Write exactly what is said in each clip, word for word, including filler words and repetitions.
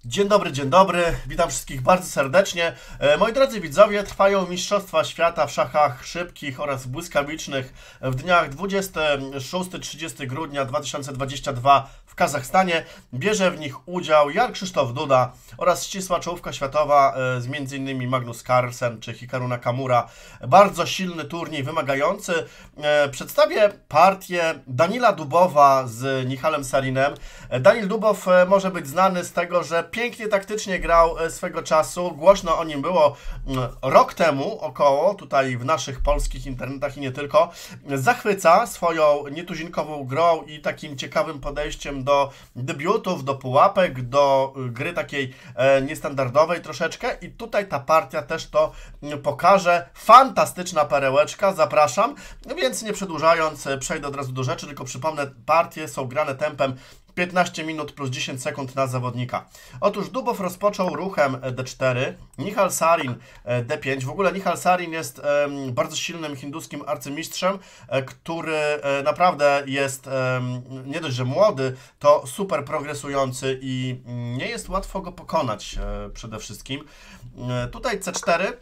Dzień dobry, dzień dobry, witam wszystkich bardzo serdecznie. E, Moi drodzy widzowie, trwają Mistrzostwa Świata w szachach szybkich oraz błyskawicznych w dniach dwudziestego szóstego do trzydziestego grudnia dwa tysiące dwudziestego drugiego w Kazachstanie. Bierze w nich udział Jan Krzysztof Duda oraz ścisła czołówka światowa e, z między innymi Magnus Carlsen czy Hikaru Nakamura. Bardzo silny turniej, wymagający. E, Przedstawię partię Danila Dubowa z Nichalem Sarinem. E, Danil Dubow e, może być znany z tego, że pięknie taktycznie grał swego czasu. Głośno o nim było rok temu około, tutaj w naszych polskich internetach i nie tylko. Zachwyca swoją nietuzinkową grą i takim ciekawym podejściem do debiutów, do pułapek, do gry takiej niestandardowej troszeczkę. I tutaj ta partia też to pokaże. Fantastyczna perełeczka, zapraszam. Więc nie przedłużając, przejdę od razu do rzeczy, tylko przypomnę, partie są grane tempem piętnaście minut plus dziesięć sekund na zawodnika. Otóż Dubow rozpoczął ruchem D cztery, Nihal Sarin D pięć. W ogóle Nihal Sarin jest e, bardzo silnym hinduskim arcymistrzem, e, który e, naprawdę jest e, nie dość, że młody, to super progresujący i nie jest łatwo go pokonać e, przede wszystkim. E, tutaj C cztery.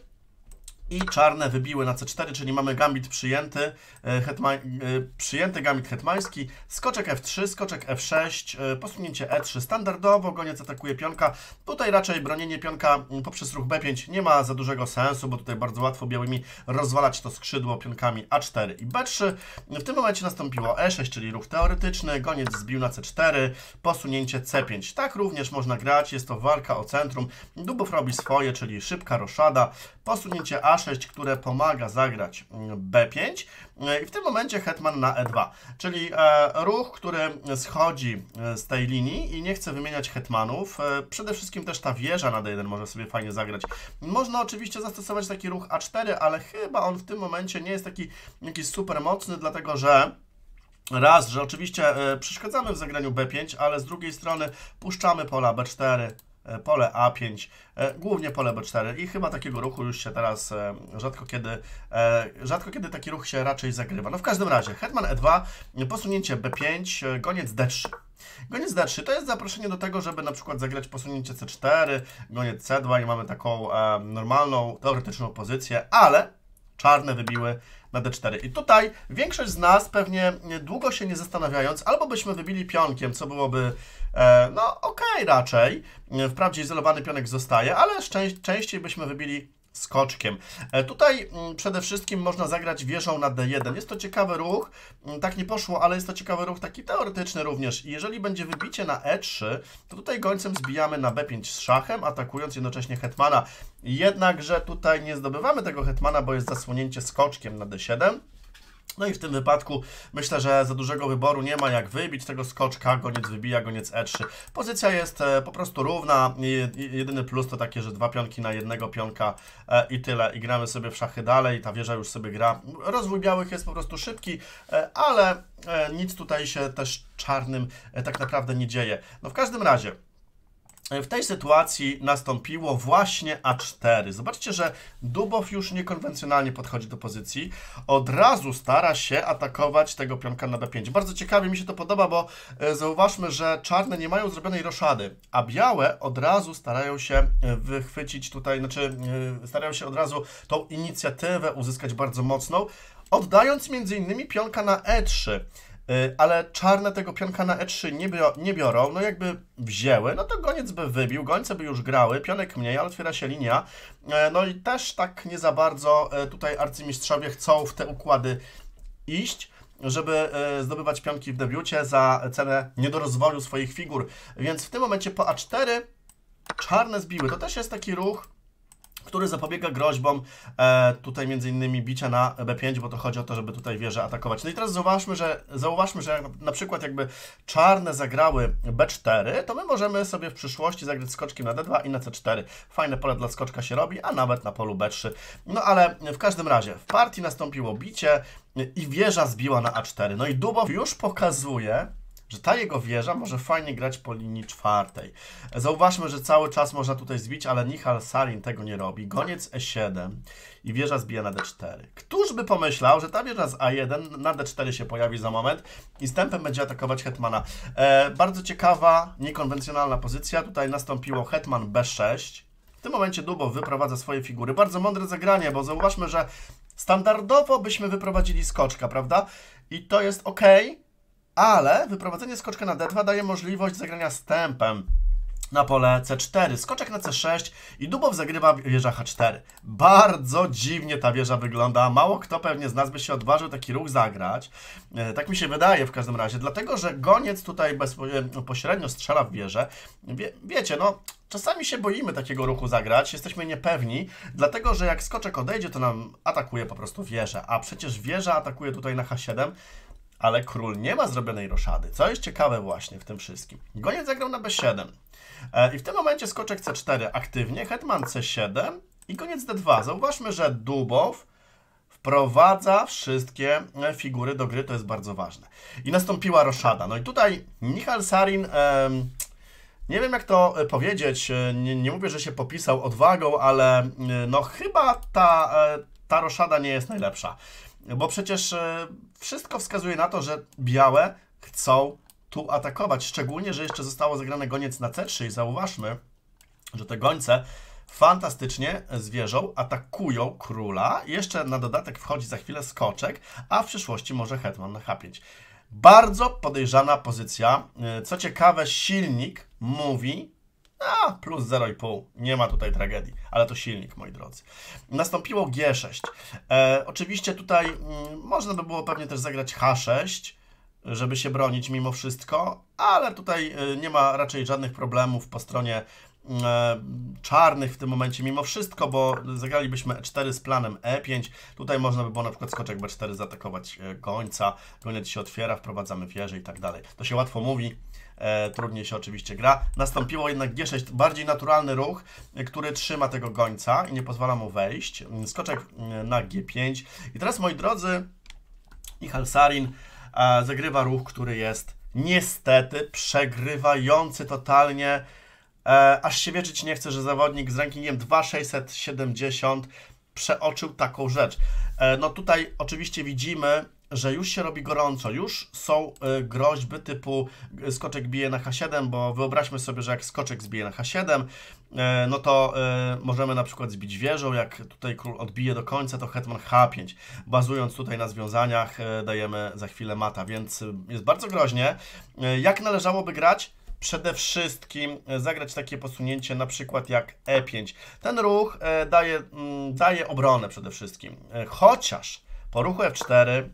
I czarne wybiły na C cztery, czyli mamy gambit przyjęty, hetma, przyjęty gambit hetmański, skoczek F trzy, skoczek F sześć, posunięcie E trzy standardowo, goniec atakuje pionka. Tutaj raczej bronienie pionka poprzez ruch B pięć nie ma za dużego sensu, bo tutaj bardzo łatwo białymi rozwalać to skrzydło pionkami A cztery i B trzy. W tym momencie nastąpiło E sześć, czyli ruch teoretyczny, goniec zbił na C cztery, posunięcie C pięć. Tak również można grać, jest to walka o centrum. Dubow robi swoje, czyli szybka roszada, posunięcie A sześć, które pomaga zagrać B pięć i w tym momencie hetman na E dwa, czyli ruch, który schodzi z tej linii i nie chce wymieniać hetmanów. Przede wszystkim też ta wieża na D jeden może sobie fajnie zagrać. Można oczywiście zastosować taki ruch A cztery, ale chyba on w tym momencie nie jest taki jakiś super mocny, dlatego że raz, że oczywiście przeszkadzamy w zagraniu B pięć, ale z drugiej strony puszczamy pola B cztery, pole A pięć, głównie pole B cztery i chyba takiego ruchu już się teraz rzadko kiedy, rzadko kiedy taki ruch się raczej zagrywa. No w każdym razie, hetman E dwa, posunięcie B pięć, goniec D trzy. Goniec D trzy to jest zaproszenie do tego, żeby na przykład zagrać posunięcie C cztery, goniec C dwa i mamy taką normalną, teoretyczną pozycję, ale czarne wybiły na D cztery. I tutaj większość z nas pewnie długo się nie zastanawiając, albo byśmy wybili pionkiem, co byłoby e, no okej okay raczej, wprawdzie izolowany pionek zostaje, ale szczę częściej byśmy wybili skoczkiem. E, tutaj m, przede wszystkim można zagrać wieżą na D jeden. Jest to ciekawy ruch, m, tak nie poszło, ale jest to ciekawy ruch taki teoretyczny również. I jeżeli będzie wybicie na E trzy, to tutaj gońcem zbijamy na B pięć z szachem, atakując jednocześnie hetmana. Jednakże tutaj nie zdobywamy tego hetmana, bo jest zasłonięcie skoczkiem na D siedem. No i w tym wypadku myślę, że za dużego wyboru nie ma jak wybić tego skoczka, goniec wybija, goniec E trzy. Pozycja jest po prostu równa, jedyny plus to takie, że dwa pionki na jednego pionka i tyle. I gramy sobie w szachy dalej, ta wieża już sobie gra. Rozwój białych jest po prostu szybki, ale nic tutaj się też czarnym tak naprawdę nie dzieje. No w każdym razie, w tej sytuacji nastąpiło właśnie A cztery. Zobaczcie, że Dubow już niekonwencjonalnie podchodzi do pozycji. Od razu stara się atakować tego pionka na B pięć. Bardzo ciekawie mi się to podoba, bo zauważmy, że czarne nie mają zrobionej roszady, a białe od razu starają się wychwycić tutaj, znaczy starają się od razu tą inicjatywę uzyskać bardzo mocną, oddając między innymi pionka na E trzy. Ale czarne tego pionka na E trzy nie, bio, nie biorą, no jakby wzięły, no to goniec by wybił, gońce by już grały, pionek mniej, ale otwiera się linia. No i też tak nie za bardzo tutaj arcymistrzowie chcą w te układy iść, żeby zdobywać pionki w debiucie za cenę niedorozwoju swoich figur. Więc w tym momencie po A cztery czarne zbiły. To też jest taki ruch, który zapobiega groźbom e, tutaj między innymi bicia na B pięć, bo to chodzi o to, żeby tutaj wieżę atakować. No i teraz zauważmy, że, zauważmy, że na przykład jakby czarne zagrały B cztery, to my możemy sobie w przyszłości zagrać skoczkiem na D dwa i na C cztery. Fajne pole dla skoczka się robi, a nawet na polu B trzy. No ale w każdym razie w partii nastąpiło bicie i wieża zbiła na A cztery. No i Dubow już pokazuje, że ta jego wieża może fajnie grać po linii czwartej. Zauważmy, że cały czas można tutaj zbić, ale Nihal Sarin tego nie robi. Goniec E siedem i wieża zbija na D cztery. Któż by pomyślał, że ta wieża z A jeden na D cztery się pojawi za moment i z tempem będzie atakować hetmana. E, bardzo ciekawa, niekonwencjonalna pozycja. Tutaj nastąpiło hetman B sześć. W tym momencie Dubow wyprowadza swoje figury. Bardzo mądre zagranie, bo zauważmy, że standardowo byśmy wyprowadzili skoczka, prawda? I to jest ok, ale wyprowadzenie skoczka na D dwa daje możliwość zagrania z tempem na pole C cztery. Skoczek na C sześć i Dubow zagrywa wieża H cztery. Bardzo dziwnie ta wieża wygląda. Mało kto pewnie z nas by się odważył taki ruch zagrać. E, tak mi się wydaje w każdym razie. Dlatego, że goniec tutaj bezpośrednio strzela w wieżę. Wie, wiecie, no... Czasami się boimy takiego ruchu zagrać, jesteśmy niepewni, dlatego że jak skoczek odejdzie, to nam atakuje po prostu wieżę, a przecież wieża atakuje tutaj na H siedem, ale król nie ma zrobionej roszady, co jest ciekawe właśnie w tym wszystkim. Goniec zagrał na B siedem e, i w tym momencie skoczek C cztery aktywnie, hetman C siedem i goniec D dwa. Zauważmy, że Dubow wprowadza wszystkie figury do gry, to jest bardzo ważne. I nastąpiła roszada. No i tutaj Nihal Sarin... E, Nie wiem, jak to powiedzieć, nie, nie mówię, że się popisał odwagą, ale no chyba ta, ta roszada nie jest najlepsza. Bo przecież wszystko wskazuje na to, że białe chcą tu atakować. Szczególnie, że jeszcze zostało zagrane goniec na C trzy i zauważmy, że te gońce fantastycznie z wieżą atakują króla. Jeszcze na dodatek wchodzi za chwilę skoczek, a w przyszłości może hetman na H pięć. Bardzo podejrzana pozycja. Co ciekawe, silnik mówi, a plus zero i pół, nie ma tutaj tragedii, ale to silnik, moi drodzy. Nastąpiło G sześć. E, oczywiście tutaj mm, można by było pewnie też zagrać H sześć, żeby się bronić mimo wszystko, ale tutaj y, nie ma raczej żadnych problemów po stronie e, czarnych w tym momencie mimo wszystko, bo zagralibyśmy E cztery z planem E pięć. Tutaj można by było na przykład skoczek B cztery zaatakować e, gońca, goniec się otwiera, wprowadzamy wieżę i tak dalej. To się łatwo mówi, e, trudniej się oczywiście gra. Nastąpiło jednak G sześć, bardziej naturalny ruch, e, który trzyma tego gońca i nie pozwala mu wejść. Skoczek e, na G pięć. I teraz, moi drodzy, Nihal Sarin e, zagrywa ruch, który jest niestety przegrywający totalnie. E, aż się wierzyć nie chce, że zawodnik z rankingiem dwa tysiące sześćset siedemdziesiąt przeoczył taką rzecz. E, no tutaj oczywiście widzimy, że już się robi gorąco, już są y, groźby typu skoczek bije na H siedem, bo wyobraźmy sobie, że jak skoczek zbije na H siedem, y, no to y, możemy na przykład zbić wieżą, jak tutaj król odbije do końca, to hetman H pięć. Bazując tutaj na związaniach, y, dajemy za chwilę mata, więc y, jest bardzo groźnie. Y, jak należałoby grać? Przede wszystkim zagrać takie posunięcie na przykład jak E pięć. Ten ruch y, daje, y, daje obronę przede wszystkim, y, chociaż po ruchu F cztery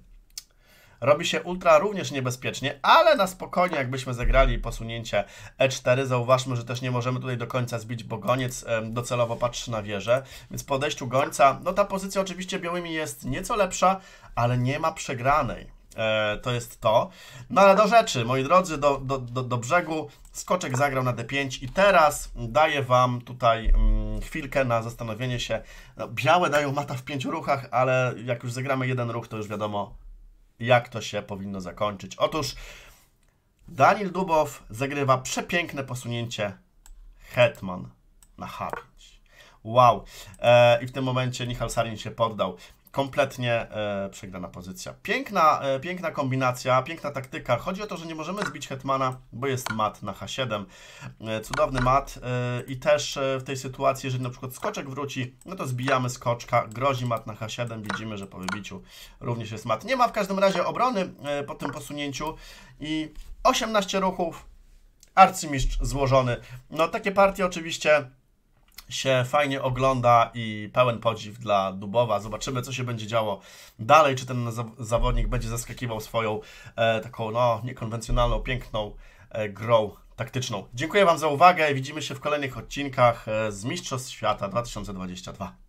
robi się ultra również niebezpiecznie, ale na spokojnie jakbyśmy zagrali posunięcie E cztery, zauważmy, że też nie możemy tutaj do końca zbić, bo goniec docelowo patrzy na wieżę, więc po odejściu gońca, no ta pozycja oczywiście białymi jest nieco lepsza, ale nie ma przegranej. E, to jest to. No ale do rzeczy, moi drodzy, do, do, do, do brzegu. Skoczek zagrał na D pięć i teraz daję Wam tutaj mm, chwilkę na zastanowienie się. No, białe dają mata w pięciu ruchach, ale jak już zagramy jeden ruch, to już wiadomo, jak to się powinno zakończyć. Otóż Daniel Dubow zagrywa przepiękne posunięcie hetman na H pięć. Wow. E, I w tym momencie Nihal Sarin się poddał. Kompletnie e, przegrana pozycja. Piękna, e, piękna kombinacja, piękna taktyka. Chodzi o to, że nie możemy zbić hetmana, bo jest mat na H siedem. E, cudowny mat e, i też e, w tej sytuacji, jeżeli na przykład skoczek wróci, no to zbijamy skoczka, grozi mat na H siedem. Widzimy, że po wybiciu również jest mat. Nie ma w każdym razie obrony e, po tym posunięciu i osiemnaście ruchów, arcymistrz złożony. No takie partie oczywiście się fajnie ogląda i pełen podziw dla Dubowa. Zobaczymy, co się będzie działo dalej, czy ten zawodnik będzie zaskakiwał swoją e, taką no, niekonwencjonalną, piękną e, grą taktyczną. Dziękuję Wam za uwagę i widzimy się w kolejnych odcinkach e, z Mistrzostw Świata dwa tysiące dwudziestego drugiego.